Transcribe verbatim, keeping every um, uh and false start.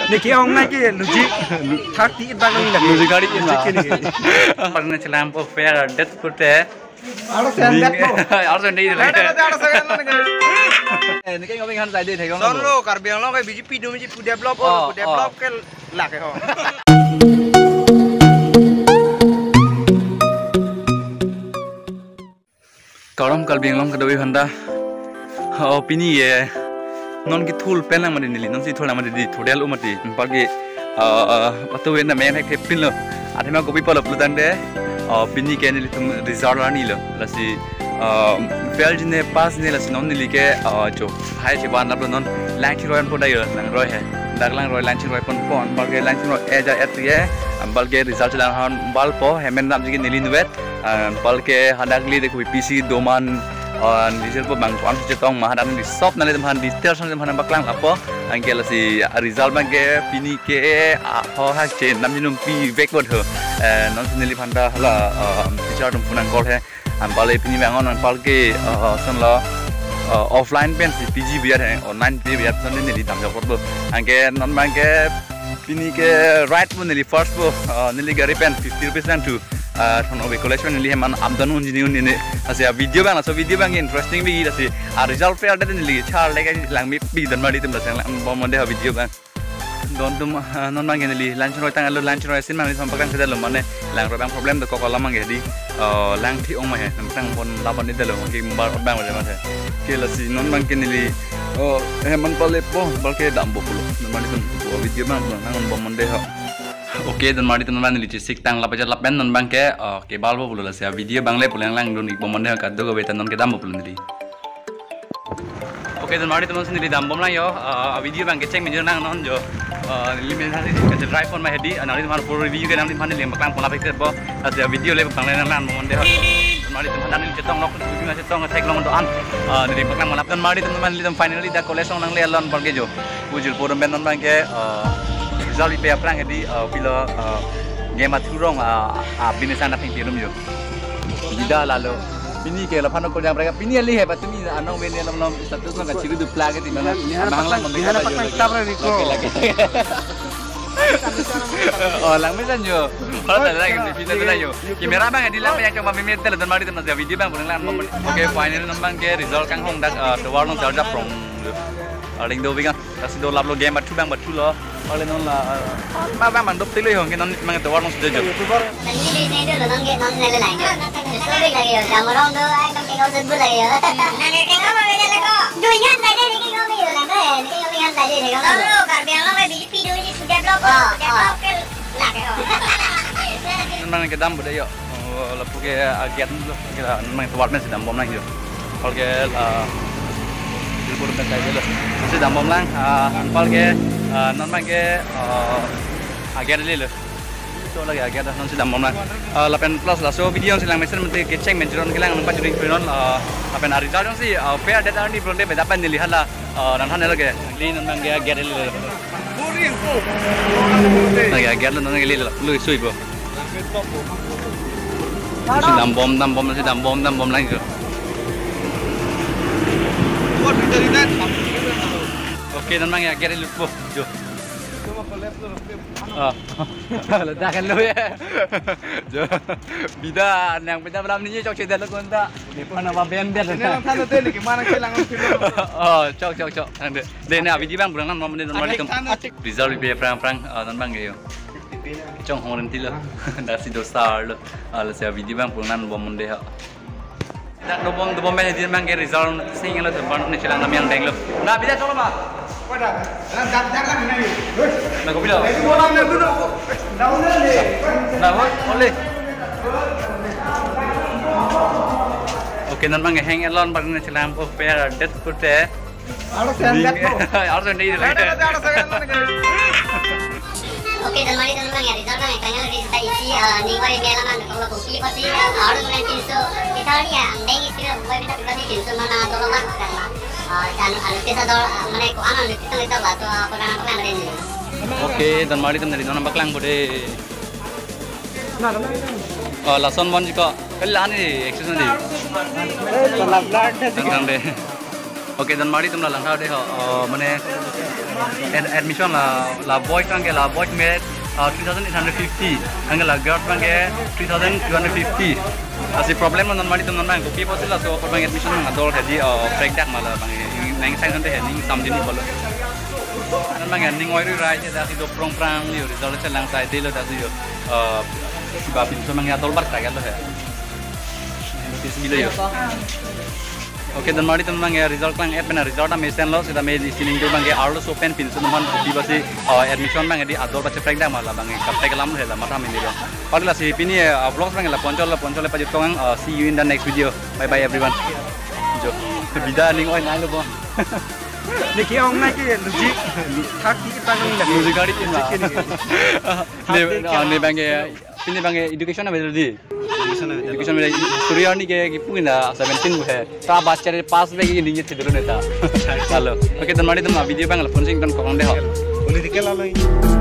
Niki orang nak ke luji thirty it bagang ni luji kari in lah. Pagna chelam po fair death kurte. Aro sen death po. Aro sen dei. Ada ada aro sen nak ke. Eh, ni kan ngomong kan tadi thầy con. Son lo karbiang lo ke B J P do mesti develop oh develop ke lah ke ho. Karam kalbiang long kadoi handa. Opini ye. Non ki thul pen lang mari nili non si thola mari di thodel umati pagi atu wen na men hek pin lo athema kopi palo plutan de pini ke nili tum result ani lo lasi fail jine pass ne lasi non nili ke jo hai che ban lap non lang chi royan podai lang roi he dak lang roi lang chi roi pon pon balge lang chi roi eja etrie balge result lang han bal po hemen nam ji nili nuet balge handakli de kopi pc doman और निजर को बंग कौन से चेतों महाराज ने सब नाले तो महाराज डिस्टर संग महाराज बकलांग apa angke la si result bang ke pini ke ho ha che nam jinum pi vek bot ho non sinili phanda la teacher tum punang kol he am pale pini bang on pal ke san la offline pen si pg biar hai online pe biar san nili dam jok bot angke non bang ke pini ke right mo nili first bo nili gari pen fifty rupees lang tu thon obe collection nili man amdan un jini un ne asia video bang so video bang interesting bi asi a result fair da nili char lega lang mi bi dan mari tum sang lang bom monde ha video bang don tum non bang nili lunch roi tang lo lunch roi sin mang ni sam pakan kada lo mane lang roi bang problem to ko ko lamang ge di lang thi ong ma he sang bon la bon ni de lo ki bar bang ma ma the ke la si non bang ke nili oh he man pale po bal ke dam bo pulo non mari tum video bang nang bom monde ha Oke, dan mari teman-teman ini cisik tang lapajar lapen non bang ke ke balbo puluh lah sia video bang le pulang lang don ikbom monde ka do betan non ke dam puluh nili. Oke, dan mari teman sendiri dam bom lang yo video bang ke ceng menjer nang non jo limit hati ke drive on my head di anari teman full review ke nang teman ni baklang pola pikir bo sia video le bang lang lang monde ha. Dan mari teman ini cetong nok video cetong ngecek long untuk an dari baklang malap dan mari teman-teman li finally da collection nang le lon bang ke jo. Bujul puro ben non bang ke Result ipe aprang edi pilo game aturong binisan aping tirum yo. Tidak lalu ini ke lapan orang yang mereka ini ali hebat ini anong bini alam alam status nak ciru du plug di mana mahal membeli apa yo. Kita berani ko. Oh lang misan yo. Kalau tak lagi di video tu yo. Kamera bang edi lang yang coba mimit telah dan mari teman saya video bang pulang lang. Oke final nambang ke result kang hong dak tewar long jauh from Aling do bingang, kasi do lablo game batu bang batu lo. Oleh non la, ma bang bang dop tilo yung kinon mga tawar mong sudah jo. Nanti ni ni do nang ke nang nele lagi. Sorry lagi yo, jamorong do ay kang tinggal sebut lagi yo. Nanti tinggal mau beda lagi. Do ingat tadi ni tinggal ni yo nanti, ni tinggal ingat tadi ni yo. Lo karbiang lo kayak B J P do ni sudah blok, develop ke lagi yo. Nang ke dam bude yo. Lapu ke agiat lo, kita nang tawar men sedang bom lagi yo. Kalau ke Puro kan tayo lo. Kasi dambom lang, anpal ke, non bang ke, agar li lo. So lagi agar non si dambom lang. Lapen plus lah. So video silang mesen mesti keceng menjeron kilang nampak juring pinon. Lapen result yang si fair data ni belum dia dapat dilihat lah. Dan han lagi. Li non bang ke agar li lo. Lagi agar lo non li lo. Lu sui bo. Si dambom dambom si dambom dambom lagi tu. Oke, dan mang ya kira lupa jo. Ah, ledakan lu ya. Jo, bida yang beda malam ni cok cedera lu konta. Di mana apa bender? Ini orang sana tu ni gimana kelangan film? Oh, cok cok cok. Ande, deh ni video bang bulan enam menit normal itu. Result lebih perang perang dan bang yo. Cong orang tilo, dah si dostar lo. Alah saya video bang bulan enam menit ha. Tak dobong dobong mana dia mang ke result sehingga lo tempat ni celang nama yang denglo. Nah bisa coba mah. Pada, jangan jangan ni. Nak kopi dah. Itu orang ni dulu. Dah boleh ni. Nah boleh. Oke, nan mang hang elon bar ni celang po fair death kurte. Harus yang death po. Harus ni. Ada ada ada saya nak. Oke, dan mari teman-teman ya result bang kanya lebih kita isi ni kau yang biasa kan kalau kopi pasti harus dengan tisu kita ni ya deng isi kau bisa kita tisu mana tolong lah kan dan anu kita dol mana ko anu kita kita batu apa kan apa kan ini. Oke, dan mari teman-teman di nampak lang bude. Nah, nama Oh, lason bon jika kelan ni exercise ni. Pelak pelak Oke, dan mari teman lang deh. Mana admission la la boy kan ke la boy med three thousand eight hundred fifty ang la girl kan ke three thousand two hundred fifty asi problem non mari ton non ko pi posila so for bang admission ng adol hedi break dak mala bang nang sang hante hening samjini bolo nan bang ning oi rai je da si do prong prang ni result che lang sai de lo da si yo si ba pin so mang adol bar ta ga lo he notice bilo yo oke dan mari teman ya result klang app na result am esen lo sida me listening do bang arlo so pen pin so man di basi admission bang di adol bache break dak mala bang kap tek lam he la mata min lo padla si pini vlogs bang la poncol la poncol pa jit kong see you in the next video bye bye everyone jo bida ning oi nai lo bo Niki ong nai ke logic thak ki ta ngi la music gari tin la ne ne bang pini bang education na bedel di education में सूर्य नि के कि पुगिना seventeen है ता बच्चा रे पास में कि निगे थिदरो नेता हेलो ओके तन माडी तन वीडियो बांगला फोन सिंग तन कोंडे हो political la